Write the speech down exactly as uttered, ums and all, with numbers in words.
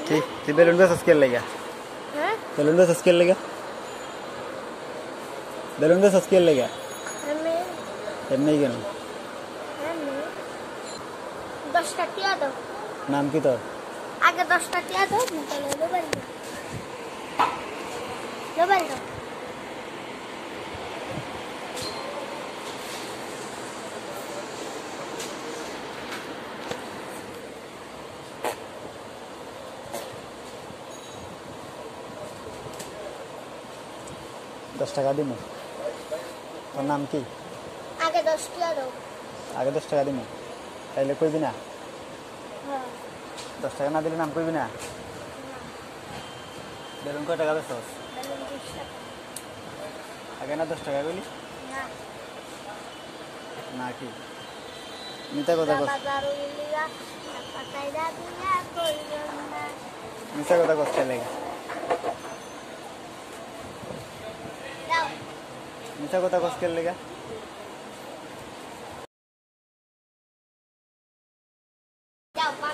ठीक तुम बेलून बेचस के लेगा हैं बेलून बेचस के लेगा बेलून बेचस के लेगा हमें एमनी केन हमें दस टाटिया दो नाम की তোর आगे दस टाटिया दो निकल लो बल लो बल दो दस টাকা দিমু তোর নাম কি आगे दस टाटिया दो আগে দশ টাকা দিমু তাইলে কইবি না हाँ দশ টাকা না দিলে নাম কইবি না বেলুন কয় টাকা বেচছস बेलून बीस टाका আগে না দশ টাকা কইলি ना না কি মিথ্যা কথা কস बाजार उलिया पकाइदा दुनिया कोई ना মিথ্যা কথা কস লেগা जाओ মিথ্যা কথা কস কে লেগা जाओ